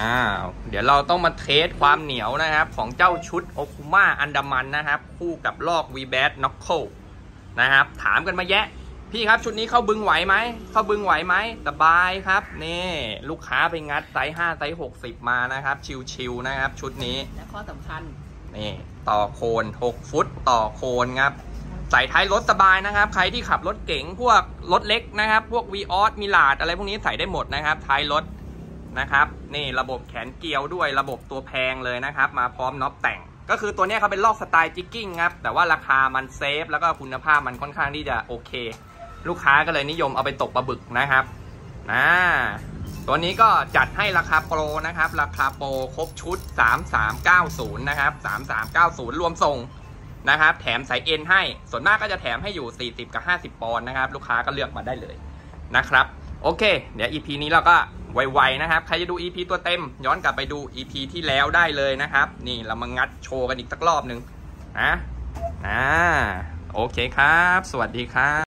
เดี๋ยวเราต้องมาเทสความเหนียวนะครับของเจ้าชุดโอคุม่าอันดามันนะครับคู่กับลอก V-Bass Knuckle นะครับถามกันมาแยะพี่ครับชุดนี้เข้าบึงไหวไหมสบายครับนี่ลูกค้าไปงัดไซส์5ไซส์60มานะครับชิวๆนะครับชุดนี้และข้อสำคัญนี่ต่อโคน6ฟุตต่อโคนครับใส่ท้ายรถสบายนะครับใครที่ขับรถเก๋งพวกรถเล็กนะครับพวก Vios มิลาดอะไรพวกนี้ใส่ได้หมดนะครับท้ายรถนะครับนี่ระบบแขนเกลียวด้วยระบบตัวแพงเลยนะครับมาพร้อมน็อปแต่งก็คือตัวนี้เขาเป็นลอกสไตล์จิกกิ้งครับแต่ว่าราคามันเซฟแล้วก็คุณภาพมันค่อนข้างที่จะโอเคลูกค้าก็เลยนิยมเอาไปตกปลาบึกนะครับตัวนี้ก็จัดให้ราคาโปรนะครับราคาโปรครบชุด3390นะครับ3390รวมส่งนะครับแถมสายเอ็นให้ส่วนมากก็จะแถมให้อยู่40กับ50ปอนด์นะครับลูกค้าก็เลือกมาได้เลยนะครับโอเคเดี๋ยว EP นี้เราก็ไวๆนะครับใครจะดู EP ตัวเต็มย้อนกลับไปดู EP ที่แล้วได้เลยนะครับนี่เรามางัดโชว์กันอีกสักรอบหนึ่งโอเคครับสวัสดีครับ